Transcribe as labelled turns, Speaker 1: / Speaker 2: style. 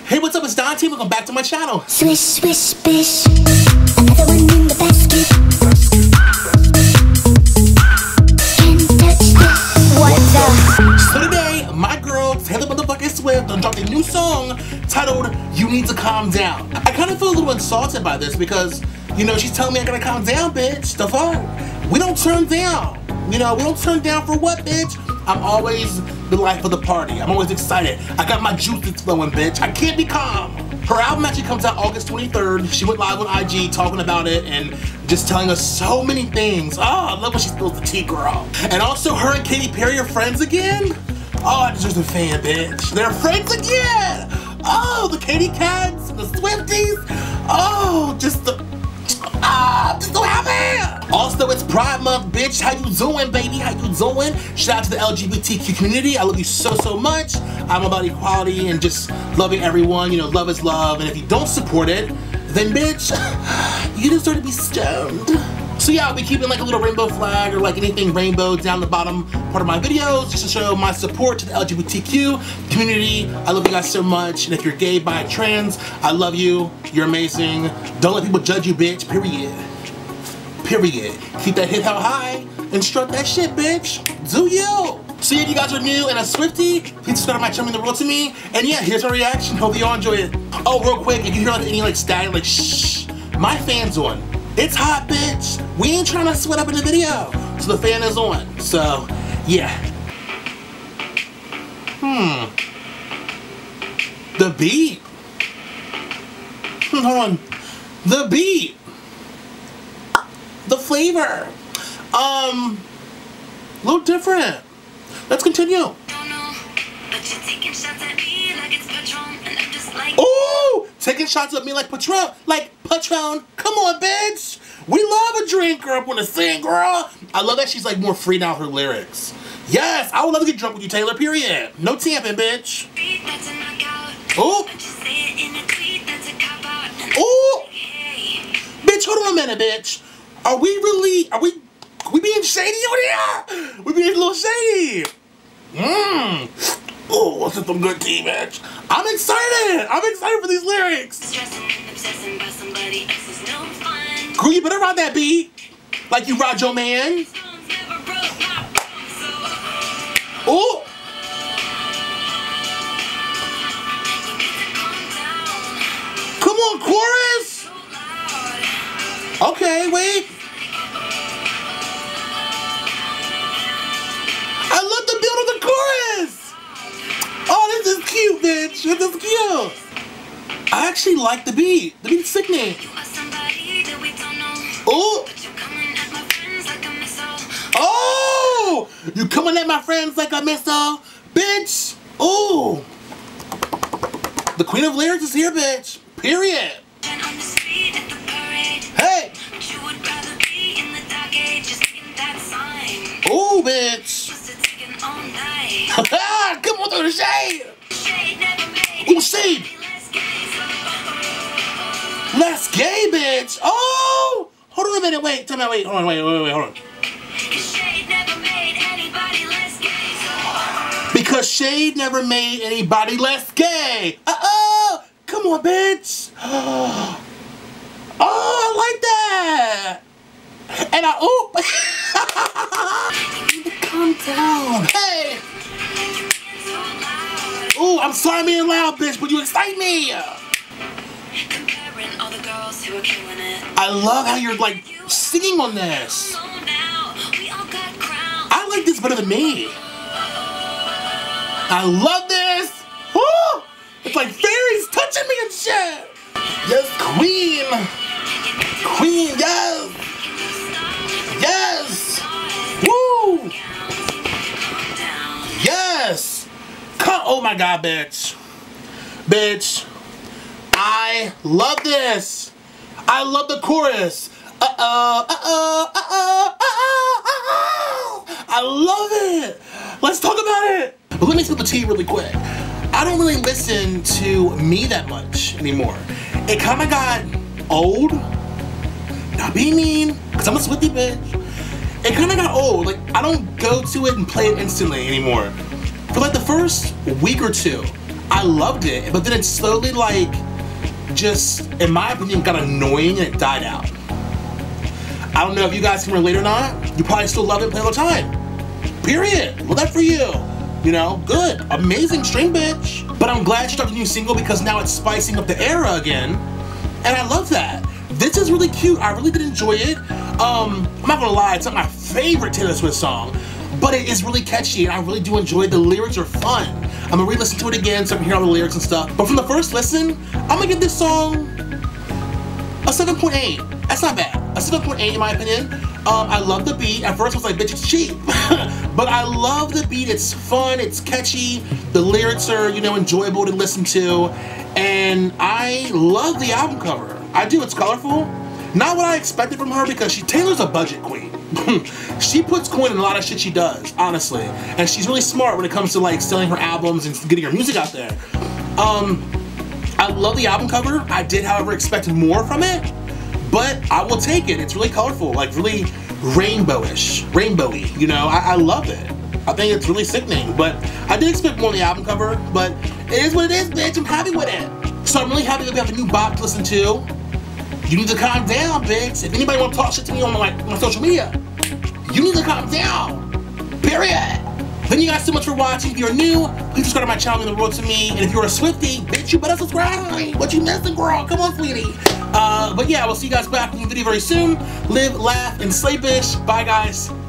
Speaker 1: Hey, what's up? It's Dante. Welcome back to my channel.
Speaker 2: Swish, swish, bish. Another one in the basket. Can't touch this. What the?
Speaker 1: So today, my girl Taylor motherfucking Swift dropped a new song titled "You Need to Calm Down." I kind of feel a little insulted by this because, you know, she's telling me I gotta calm down, bitch. The fuck? We don't turn down. You know, we don't turn down for what, bitch? I'm always the life of the party. I'm always excited. I got my juices flowing, bitch. I can't be calm. Her album actually comes out August 23rd. She went live on IG talking about it and just telling us so many things. Oh, I love when she spills the tea, girl. And also, her and Katy Perry are friends again. Oh, I deserve a fan, bitch. They're friends again. Oh, the Katy Cats, the Swifties. Oh, just the... I'm so happy! Also, it's Pride Month, bitch. How you doing, baby? How you doing? Shout out to the LGBTQ community. I love you so, so much. I'm about equality and just loving everyone. You know, love is love. And if you don't support it, then, bitch, you deserve to be stoned. So yeah, I'll be keeping like a little rainbow flag or like anything rainbow down the bottom part of my videos just to show my support to the LGBTQ community. I love you guys so much. And if you're gay, bi, trans, I love you. You're amazing. Don't let people judge you, bitch. Period. Period. Keep that head held high and strut that shit, bitch. Do you? So yeah, if you guys are new and a Swiftie, please subscribe to my channel, mean the world to me. And yeah, here's my reaction. Hope you all enjoy it. Oh, real quick, if you hear like any like static, like shh, my fan's on. It's hot, bitch. We ain't trying to sweat up in the video. So the fan is on. So, yeah. The beat. Hold on. The beat. The flavor. A little different. Let's continue. Ooh! Taking shots at me like Patron. Like Patron. Come on, bitch. We love a drink, girl. I want to sing, girl. I love that she's like more free now with her lyrics. Yes, I would love to get drunk with you, Taylor, period. No tamping, bitch. Ooh. Ooh. Bitch, hold on a minute, bitch. Are we being shady on here? We being a little shady. Oh, what's some good tea, bitch? I'm excited! I'm excited for these lyrics! Girl, you better ride that beat like you ride your man. Ooh! Come on, chorus! Okay, wait. I love the build of the chorus! Oh, this is cute, bitch. This is cute. I actually like the beat. The beat's sickening. Oh! Oh! You coming at my friends like a missile? Bitch! Oh! The queen of lyrics is here, bitch. Period. Hey! Oh, bitch! Come on through the shade! Ooh, shade! Less gay, bitch! Oh! Hold on a minute, wait, tell me, wait, hold on, wait, hold on. Because shade never made anybody less gay! Uh-oh! Come on, bitch! Oh, I like that! And calm down. Hey! Ooh, I'm sorry I'm being loud, bitch, but you excite me! I love how you're, like, singing on this. I like this better than me. I love this. Woo! It's like fairies touching me and shit. Yes, queen. Queen, yes. Yes. Woo. Yes. Come. Oh my God, bitch. Bitch. I love this. I love the chorus. I love it. Let's talk about it. But let me spill the tea really quick. I don't really listen to me that much anymore. It kind of got old. Not being mean, because I'm a Swiftie bitch. It kind of got old. Like, I don't go to it and play it instantly anymore. For like the first week or two, I loved it, but then it slowly, like, just, in my opinion, got annoying and it died out. I don't know if you guys can relate or not. You probably still love it, play all the time. Period. Well, that's for you. You know, good, amazing string bitch. But I'm glad she dropped a new single because now it's spicing up the era again. And I love that. This is really cute. I really did enjoy it. I'm not gonna lie, it's not my favorite Taylor Swift song, but it is really catchy and I really do enjoy it. The lyrics are fun. I'm gonna re-listen to it again so I can hear all the lyrics and stuff. But from the first listen, I'm gonna give this song a 7.8. That's not bad. A 7.8 in my opinion. I love the beat. At first I was like, bitch, it's cheap. But I love the beat. It's fun, it's catchy. The lyrics are, you know, enjoyable to listen to. And I love the album cover. I do, it's colorful. Not what I expected from her because Taylor's a budget queen. She puts coin in a lot of shit she does, honestly. And she's really smart when it comes to like selling her albums and getting her music out there. I love the album cover. I did, however, expect more from it, but I will take it. It's really colorful, like really rainbowy, you know? I love it. I think it's really sickening, but I did expect more on the album cover, but it is what it is, bitch. I'm happy with it. So I'm really happy that we have a new bop to listen to. You need to calm down, bitch. If anybody want to talk shit to me on my social media, you need to calm down. Period. Thank you guys so much for watching. If you're new, please subscribe to my channel, The Road to Me. And if you're a Swiftie, bitch, you better subscribe to me. What you missing, girl? Come on, sweetie. But yeah, we'll see you guys back in the video very soon. Live, laugh, and slay, bitch. Bye, guys.